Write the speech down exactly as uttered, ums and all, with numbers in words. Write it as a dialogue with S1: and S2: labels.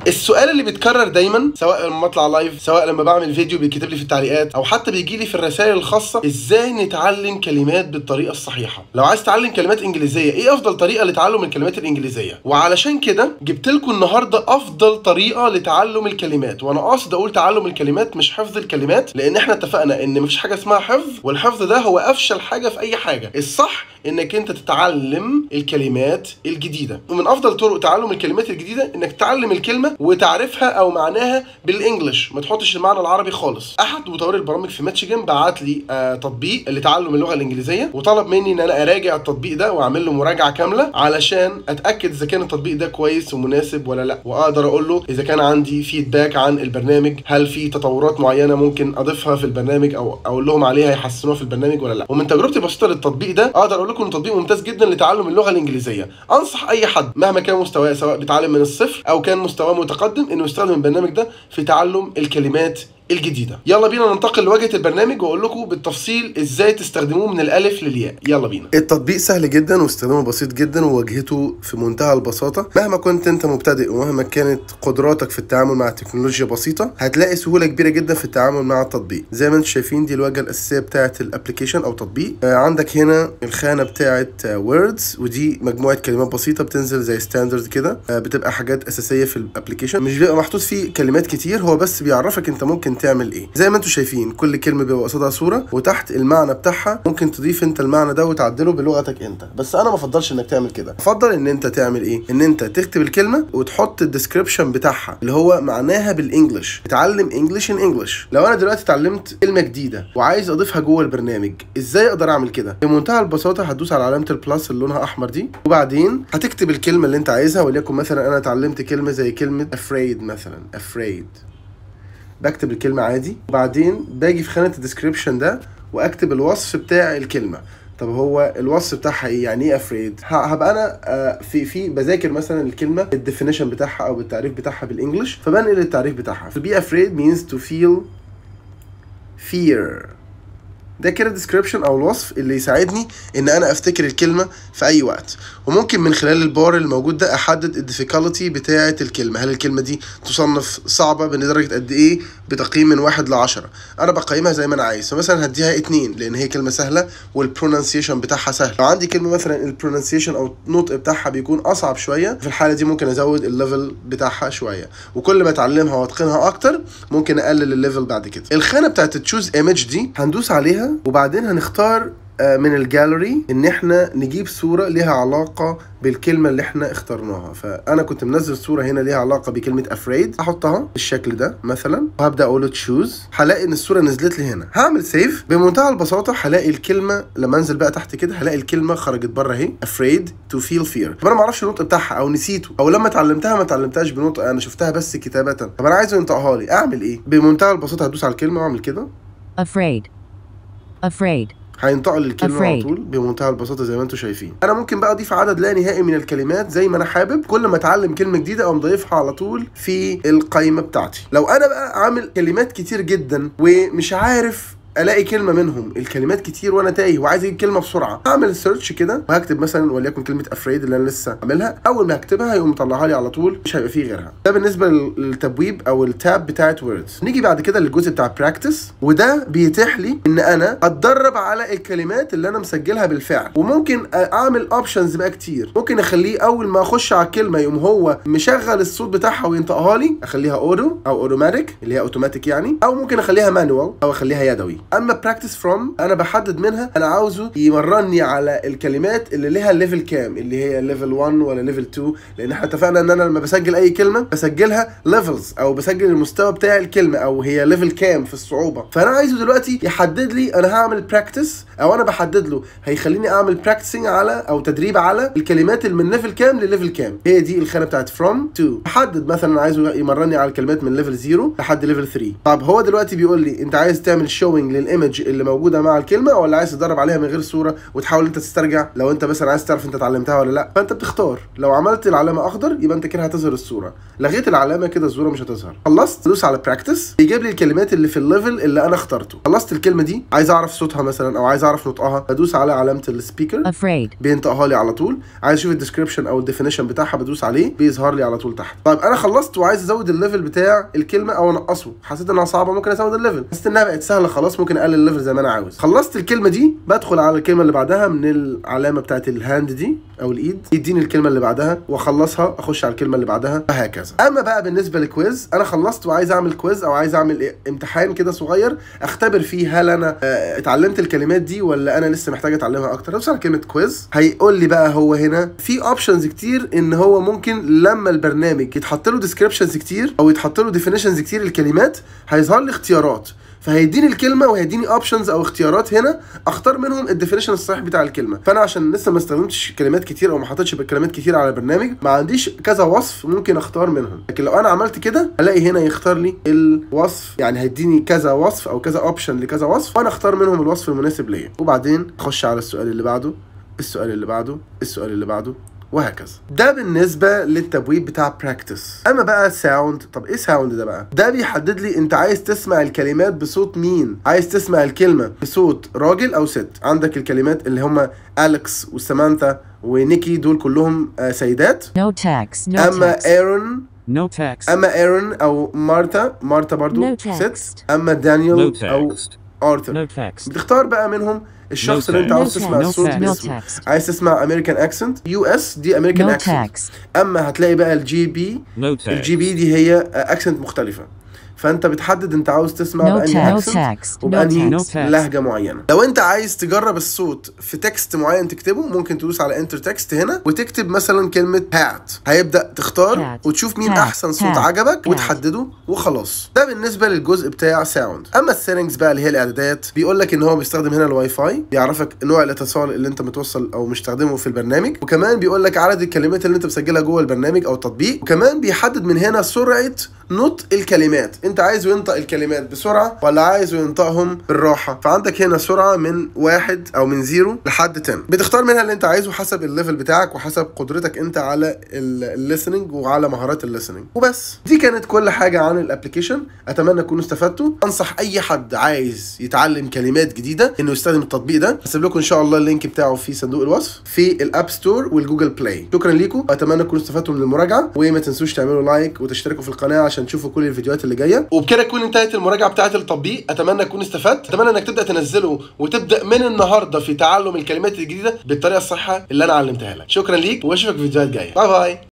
S1: السؤال اللي بيتكرر دايما سواء لما اطلع لايف، سواء لما بعمل فيديو بيتكتب لي في التعليقات، او حتى بيجي لي في الرسائل الخاصه، ازاي نتعلم كلمات بالطريقه الصحيحه؟ لو عايز تتعلم كلمات انجليزيه، ايه افضل طريقه لتعلم الكلمات الانجليزيه؟ وعلشان كده جبت لكم النهارده افضل طريقه لتعلم الكلمات، وانا قاصد اقول تعلم الكلمات مش حفظ الكلمات، لان احنا اتفقنا ان مفيش حاجه اسمها حفظ، والحفظ ده هو افشل حاجه في اي حاجه. الصح انك انت تتعلم الكلمات الجديده، ومن افضل طرق تعلم الكلمات الجديده انك تتعلم الكلمه وتعرفها او معناها بالانجلش، ما تحطش المعنى العربي خالص. احد مطوري البرامج في ميتشيجن بعت لي آه تطبيق لتعلم اللغه الانجليزيه، وطلب مني ان انا اراجع التطبيق ده واعمل له مراجعه كامله علشان اتاكد اذا كان التطبيق ده كويس ومناسب ولا لا، واقدر اقول له اذا كان عندي فيدباك عن البرنامج، هل في تطورات معينه ممكن اضيفها في البرنامج او اقول لهم عليها يحسنوها في البرنامج ولا لا. ومن تجربتي البسيطه للتطبيق ده اقدر اقول لكم ان تطبيق ممتاز جدا لتعلم اللغه الانجليزيه. انصح اي حد مهما كان مستواه، سواء بيتعلم من الصفر او كان مستواه متقدم، انه يستخدم البرنامج ده في تعلم الكلمات الجديدة. يلا بينا ننتقل لواجهة البرنامج واقول لكم بالتفصيل ازاي تستخدموه من الالف للياء. يلا بينا. التطبيق سهل جدا واستخدامه بسيط جدا وواجهته في منتهى البساطة. مهما كنت انت مبتدئ ومهما كانت قدراتك في التعامل مع التكنولوجيا بسيطة، هتلاقي سهولة كبيرة جدا في التعامل مع التطبيق. زي ما انتم شايفين دي الواجهة الاساسية بتاعة الابلكيشن او تطبيق. آه عندك هنا الخانة بتاعة ووردز، ودي مجموعة كلمات بسيطة بتنزل زي ستاندرد كده، آه بتبقى حاجات اساسية في الابلكيشن، مش بيبقى محطوط فيه كلمات كتير، هو بس بيعرفك انت ممكن تعمل ايه. زي ما انتم شايفين كل كلمه بيبقى قصادها صوره وتحت المعنى بتاعها، ممكن تضيف انت المعنى ده وتعدله بلغتك انت، بس انا ما افضلش انك تعمل كده. افضل ان انت تعمل ايه؟ ان انت تكتب الكلمه وتحط الديسكريبشن بتاعها اللي هو معناها بالانجلش. اتعلم انجلش ان انجلش. لو انا دلوقتي اتعلمت كلمه جديده وعايز اضيفها جوه البرنامج، ازاي اقدر اعمل كده؟ بمنتهى البساطه هتدوس على علامه البلس اللي لونها احمر دي، وبعدين هتكتب الكلمه اللي انت عايزها. وليكن مثلا انا اتعلمت كلمه زي كلمه afraid مثلا، afraid، بكتب الكلمة عادي، وبعدين باجي في خانة الديسكريبشن ده واكتب الوصف بتاع الكلمة. طب هو الوصف بتاعها ايه؟ يعني ايه افريد؟ هبقى انا في في بذاكر مثلا الكلمة الديفينيشن بتاعها او التعريف بتاعها بالانجلش، فبنقل التعريف بتاعها. to be afraid means to feel fear. ده كده الديسكريبشن او الوصف اللي يساعدني ان انا افتكر الكلمه في اي وقت. وممكن من خلال البار الموجود ده احدد الديفيكالتي بتاعه الكلمه. هل الكلمه دي تصنف صعبه بدرجه قد ايه؟ بتقييم من واحد لعشرة. انا بقيمها زي ما انا عايز، فمثلا هديها اتنين لان هي كلمه سهله والبرونانسيشن بتاعها سهل. لو عندي كلمه مثلا البرونانسيشن او النطق بتاعها بيكون اصعب شويه، في الحاله دي ممكن ازود الليفل بتاعها شويه، وكل ما اتعلمها واتقنها اكتر ممكن اقلل الليفل بعد كده. الخانه بتاعه تشوز ايمج دي هندوس عليها، وبعدين هنختار من الجاليري ان احنا نجيب صورة ليها علاقة بالكلمة اللي احنا اخترناها. فانا كنت منزل صورة هنا ليها علاقة بكلمة afraid، احطها بالشكل ده مثلا، وهبدأ اقول تشوز. هلاقي ان الصورة نزلت لي هنا. هعمل سيف. بمنتهى البساطة هلاقي الكلمة لما انزل بقى تحت كده هلاقي الكلمة خرجت بره اهي، afraid to feel fear. طب انا ما اعرفش النطق بتاعها او نسيته، او لما اتعلمتها ما اتعلمتهاش بنطق، انا شفتها بس كتابة. طب انا عايزه ينطقها لي، اعمل ايه؟ بمنتهى البساطة هدوس على الكلمة واعمل كده
S2: afraid afraid
S1: هينطق لي الكلمه على طول بمنتهى البساطه زي ما انتم شايفين. انا ممكن بقى اضيف عدد لا نهائي من الكلمات زي ما انا حابب، كل ما اتعلم كلمه جديده او مضيفها على طول في القائمه بتاعتي. لو انا بقى عامل كلمات كتير جدا ومش عارف الاقي كلمه منهم، الكلمات كتير وانا تايه وعايز اجيب كلمه بسرعه، هعمل سيرش كده وهكتب مثلا وليكن كلمه افريد اللي انا لسه عاملها. اول ما هكتبها هيقوم مطلعها لي على طول، مش هيبقى فيه غيرها. ده بالنسبه للتبويب او التاب بتاعت ووردز. نيجي بعد كده للجزء بتاع براكتس، وده بيتيح لي ان انا اتدرب على الكلمات اللي انا مسجلها بالفعل. وممكن اعمل اوبشنز بقى كتير، ممكن اخليه اول ما اخش على الكلمه يقوم هو مشغل الصوت بتاعها وينطقها لي، اخليها اودو او اوتوماتيك اللي هي اوتوماتيك يعني، او ممكن اخليها مانوال او اخليها يدوي. اما براكتس فروم انا بحدد منها انا عاوزه يمرني على الكلمات اللي ليها ليفل كام، اللي هي ليفل واحد ولا ليفل اتنين، لان احنا اتفقنا ان انا لما بسجل اي كلمه بسجلها ليفلز او بسجل المستوى بتاع الكلمه او هي ليفل كام في الصعوبه. فانا عايزه دلوقتي يحدد لي انا هعمل براكتس، او انا بحدد له هيخليني اعمل براكتسنج على او تدريب على الكلمات اللي من ليفل كام لليفل كام. هي دي الخانه بتاعت فروم تو. بحدد مثلا عايزه يمرني على الكلمات من ليفل صفر لحد ليفل تلاتة. طب هو دلوقتي بيقول لي انت عايز تعمل شوينج للايمج اللي موجوده مع الكلمه، ولا عايز تدرب عليها من غير صوره وتحاول انت تسترجع لو انت مثلا عايز تعرف انت اتعلمتها ولا لا. فانت بتختار، لو عملت العلامه اخضر يبقى انت كده هتظهر الصوره، لغيت العلامه كده الصوره مش هتظهر. خلصت دوس على براكتس، يجيب لي الكلمات اللي في الليفل اللي انا اخترته. خلصت الكلمه دي عايز اعرف صوتها مثلا او عايز اعرف نطقها، بدوس على علامه السبيكر
S2: afraid
S1: بينطقها لي على طول. عايز اشوف الديسكربشن او الديفينيشن بتاعها بدوس عليه بيظهر لي على طول تحت. طيب انا خلصت وعايز ازود الليفل بتاع الكلمه او انقصه، حسيت انها صعبه ممكن ازود الليفل، حسيت انها بقت سهله خلاص ممكن اقلل الليفل زي ما انا عاوز. خلصت الكلمه دي بدخل على الكلمه اللي بعدها من العلامه بتاعت الهاند دي او الايد، يديني الكلمه اللي بعدها واخلصها اخش على الكلمه اللي بعدها وهكذا. اما بقى بالنسبه للكويز، انا خلصت وعايز اعمل كويز او عايز اعمل امتحان كده صغير اختبر فيه هل انا اه اتعلمت الكلمات دي ولا انا لسه محتاج اتعلمها اكتر. ادوس على كلمه كويز، هيقول لي بقى هو هنا في اوبشنز كتير ان هو ممكن لما البرنامج يتحط له ديسكريبشنز كتير او يتحط له ديفينيشنز كتير للكلمات هيظهر لي اختيارات، فهيديني الكلمه وهيديني اوبشنز او اختيارات هنا اختار منهم الديفينيشن الصحيح بتاع الكلمه. فانا عشان لسه ما استخدمتش كلمات كتير او ما حطيتش كلمات كتير على البرنامج ما عنديش كذا وصف ممكن اختار منهم، لكن لو انا عملت كده هلاقي هنا يختار لي الوصف، يعني هيديني كذا وصف او كذا اوبشن لكذا وصف وانا اختار منهم الوصف المناسب ليا. وبعدين اخش على السؤال اللي بعده، السؤال اللي بعده، السؤال اللي بعده وهكذا. ده بالنسبه للتبويب بتاع براكتس. اما بقى ساوند، طب ايه ساوند ده بقى؟ ده بيحدد لي انت عايز تسمع الكلمات بصوت مين، عايز تسمع الكلمه بصوت راجل او ست. عندك الكلمات اللي هم أليكس وسامانثا ونيكي دول كلهم آه سيدات.
S2: no tax no
S1: اما
S2: tax
S1: ايرون
S3: No text.
S1: اما ايرون او مارتا، مارتا برضو
S2: No
S1: ست. اما دانيال
S3: No
S1: او
S3: text.
S1: ارثر.
S3: No text.
S1: بتختار بقى منهم الشخص
S3: No
S1: اللي انت
S3: text.
S1: عاوز
S2: No
S1: تسمع
S2: text.
S1: الصوت
S2: No
S1: باسمه.
S2: text.
S1: عايز تسمع امريكان اكسنت يو اس دي امريكان
S2: no
S1: اكسنت.
S2: text
S1: اما هتلاقي بقى الجي بي،
S3: No text.
S1: الجي بي دي هي اكسنت مختلفه، فانت بتحدد انت عاوز تسمع
S2: No
S1: بانهي
S2: text.
S1: اكسنت
S2: No text.
S1: وبانهي
S3: No text.
S1: لهجه معينه. لو انت عايز تجرب الصوت في تكست معين تكتبه ممكن تدوس على انتر تكست هنا وتكتب مثلا كلمه هات، هيبدا تختار
S2: Hat.
S1: وتشوف مين
S2: Hat.
S1: احسن صوت
S2: Hat.
S1: عجبك
S2: Hat.
S1: وتحدده وخلاص. ده بالنسبه للجزء بتاع ساوند. اما السيتنجز بقى اللي هي الاعدادات، بيقول لك ان هو بيستخدم هنا الواي فاي، بيعرفك نوع الاتصال اللي انت متوصل او مستخدمه في البرنامج، وكمان بيقول لك عدد الكلمات اللي انت مسجلها جوه البرنامج او التطبيق، وكمان بيحدد من هنا سرعه نطق الكلمات، انت عايزه ينطق الكلمات بسرعه ولا عايزه ينطقهم بالراحه. فعندك هنا سرعه من واحد او من زيرو لحد عشرة، بتختار منها اللي انت عايزه حسب الليفل بتاعك وحسب قدرتك انت على الليسننج وعلى مهارات الليسننج. وبس دي كانت كل حاجه عن الابلكيشن، اتمنى تكونوا استفدتوا. انصح اي حد عايز يتعلم كلمات جديده انه يستخدم التطبيق ده، هسيب لكم ان شاء الله اللينك بتاعه في صندوق الوصف في الاب ستور والجوجل بلاي. شكرا ليكم، اتمنى تكونوا استفدتوا من المراجعه، وما تنسوش تعملوا لايك وتشتركوا في القناه عشان تشوفوا كل الفيديوهات اللي جايه. وبكده تكون انتهت المراجعه بتاعه التطبيق، اتمنى تكون استفدت، اتمنى انك تبدا تنزله وتبدا من النهارده في تعلم الكلمات الجديده بالطريقه الصحيحه اللي انا علمتها لك. شكرا ليك واشوفك في فيديوهات جايه. باي باي.